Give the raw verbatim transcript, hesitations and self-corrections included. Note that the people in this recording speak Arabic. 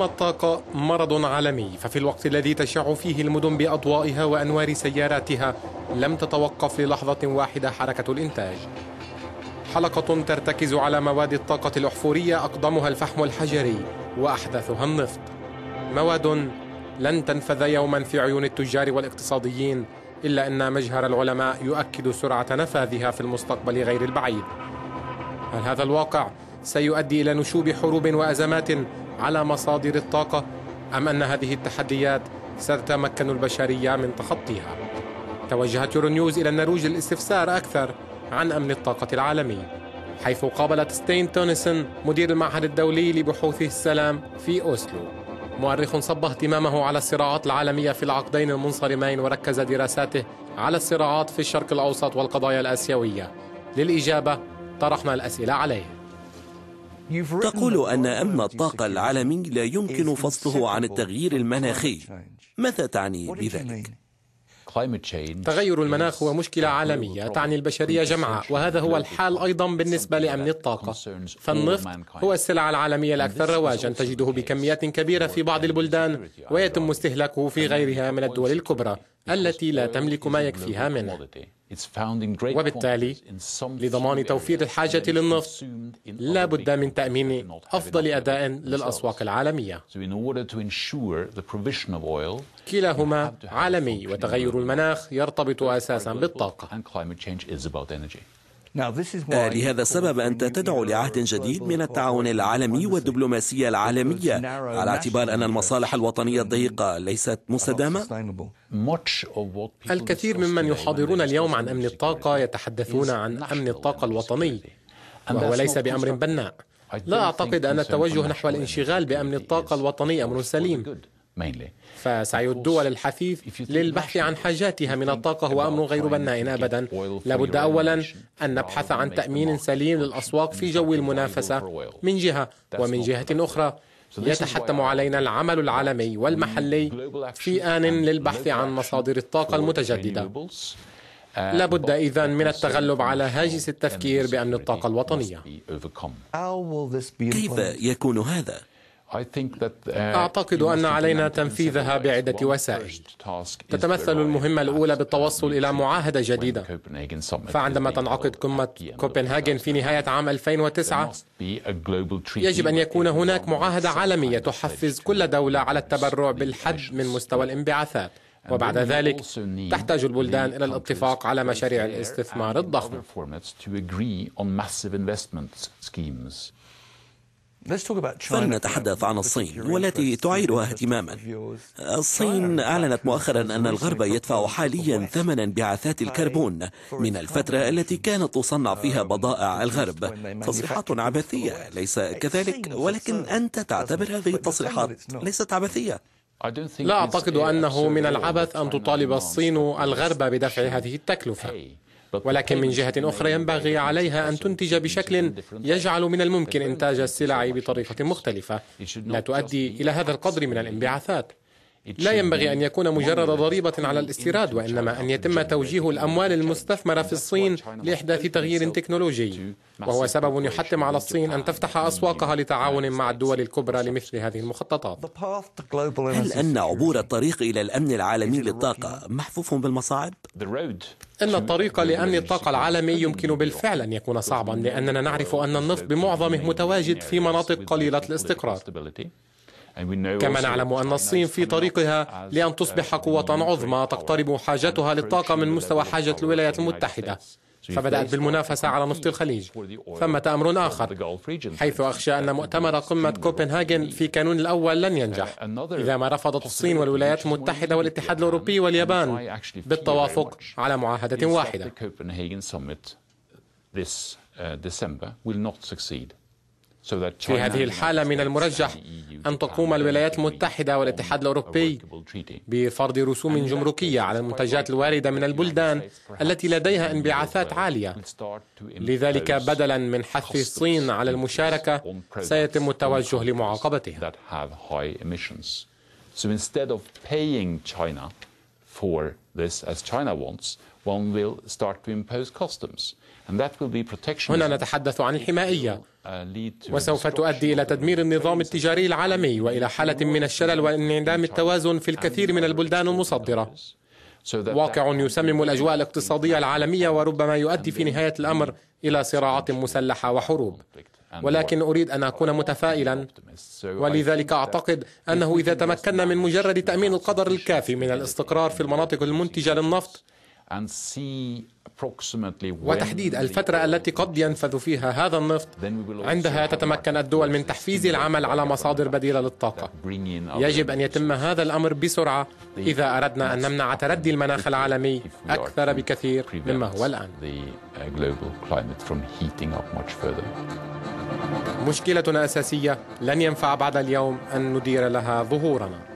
طالما الطاقة مرض عالمي، ففي الوقت الذي تشع فيه المدن بأضوائها وأنوار سياراتها لم تتوقف للحظة واحدة حركة الإنتاج. حلقة ترتكز على مواد الطاقة الأحفورية، أقدمها الفحم الحجري وأحدثها النفط. مواد لن تنفذ يوما في عيون التجار والاقتصاديين، إلا أن مجهر العلماء يؤكد سرعة نفاذها في المستقبل غير البعيد. هل هذا الواقع سيؤدي إلى نشوب حروب وأزمات على مصادر الطاقة، أم أن هذه التحديات ستتمكن البشرية من تخطيها؟ توجهت يورونيوز إلى النرويج للاستفسار أكثر عن أمن الطاقة العالمي، حيث قابلت ستين تونسون مدير المعهد الدولي لبحوث السلام في أوسلو. مؤرخ صب اهتمامه على الصراعات العالمية في العقدين المنصرمين، وركز دراساته على الصراعات في الشرق الأوسط والقضايا الآسيوية. للإجابة طرحنا الأسئلة عليه. تقول أن أمن الطاقة العالمي لا يمكن فصله عن التغيير المناخي. ماذا تعني بذلك؟ تغير المناخ هو مشكلة عالمية تعني البشرية جمعاء، وهذا هو الحال أيضا بالنسبة لأمن الطاقة. فالنفط هو السلعة العالمية الأكثر رواجا، تجده بكميات كبيرة في بعض البلدان ويتم استهلاكه في غيرها من الدول الكبرى التي لا تملك ما يكفيها منه. وبالتالي لضمان توفير الحاجة للنفط لا بد من تأمين أفضل أداء للأسواق العالمية. كلاهما عالمي، وتغير المناخ يرتبط أساسا بالطاقة. لهذا السبب أنت تدعو لعهد جديد من التعاون العالمي والدبلوماسية العالمية، على اعتبار أن المصالح الوطنية الضيقة ليست مستدامة؟ الكثير ممن يحاضرون اليوم عن أمن الطاقة يتحدثون عن أمن الطاقة الوطني، وهو ليس بأمر بناء. لا أعتقد أن التوجه نحو الانشغال بأمن الطاقة الوطني أمر سليم، فسعي الدول الحثيث للبحث عن حاجاتها من الطاقة هو أمر غير بناء أبدا. لابد أولا أن نبحث عن تأمين سليم للأسواق في جو المنافسة من جهة، ومن جهة أخرى يتحتم علينا العمل العالمي والمحلي في آن للبحث عن مصادر الطاقة المتجددة. لابد إذن من التغلب على هاجس التفكير بأمن الطاقة الوطنية. كيف يكون هذا؟ أعتقد أن علينا تنفيذها بعدة وسائل. تتمثل المهمة الأولى بالتوصل إلى معاهدة جديدة، فعندما تنعقد قمة كوبنهاجن في نهاية عام ألفين وتسعة يجب أن يكون هناك معاهدة عالمية تحفز كل دولة على التبرع بالحد من مستوى الانبعاثات، وبعد ذلك تحتاج البلدان إلى الاتفاق على مشاريع الاستثمار الضخمة. فلنتحدث عن الصين والتي تعيرها اهتماما. الصين أعلنت مؤخرا أن الغرب يدفع حاليا ثمن انبعاثات الكربون من الفترة التي كانت تصنع فيها بضائع الغرب. تصريحات عبثية، ليس كذلك؟ ولكن أنت تعتبر هذه التصريحات ليست عبثية. لا أعتقد أنه من العبث أن تطالب الصين الغرب بدفع هذه التكلفة، ولكن من جهة أخرى ينبغي عليها أن تنتج بشكل يجعل من الممكن إنتاج السلع بطريقة مختلفة لا تؤدي إلى هذا القدر من الانبعاثات. لا ينبغي أن يكون مجرد ضريبة على الاستيراد، وإنما أن يتم توجيه الأموال المستثمرة في الصين لإحداث تغيير تكنولوجي، وهو سبب يحتم على الصين أن تفتح أسواقها لتعاون مع الدول الكبرى لمثل هذه المخططات. هل أن عبور الطريق إلى الأمن العالمي للطاقة محفوف بالمصاعب؟ إن الطريق لأمن الطاقة العالمي يمكن بالفعل أن يكون صعبا، لأننا نعرف أن النفط بمعظمه متواجد في مناطق قليلة الاستقرار. كما نعلم أن الصين في طريقها لأن تصبح قوة عظمى تقترب حاجتها للطاقة من مستوى حاجة الولايات المتحدة، فبدأت بالمنافسة على نفط الخليج. ثمة أمر آخر، حيث أخشى أن مؤتمر قمة كوبنهاجن في كانون الأول لن ينجح إذا ما رفضت الصين والولايات المتحدة والاتحاد الأوروبي واليابان بالتوافق على معاهدة واحدة. في هذه الحالة من المرجح أن تقوم الولايات المتحدة والاتحاد الأوروبي بفرض رسوم جمركية على المنتجات الواردة من البلدان التي لديها انبعاثات عالية. لذلك بدلا من حث الصين على المشاركة سيتم التوجه لمعاقبتها. for this as China wants, one will start to impose customs. And that will be protectionism. هنا نتحدث عن الحمائية، وسوف تؤدي إلى تدمير النظام التجاري العالمي وإلى حالة من الشلل وانعدام التوازن في الكثير من البلدان المصدرة. واقع يسمم الأجواء الاقتصادية العالمية وربما يؤدي في نهاية الأمر إلى صراعات مسلحة وحروب. ولكن أريد أن أكون متفائلا، ولذلك أعتقد أنه إذا تمكنا من مجرد تأمين القدر الكافي من الاستقرار في المناطق المنتجة للنفط وتحديد الفترة التي قد ينفذ فيها هذا النفط، عندها تتمكن الدول من تحفيز العمل على مصادر بديلة للطاقة. يجب أن يتم هذا الأمر بسرعة إذا أردنا أن نمنع تردي المناخ العالمي أكثر بكثير مما هو الآن. مشكلتنا أساسية، لن ينفع بعد اليوم أن ندير لها ظهورنا.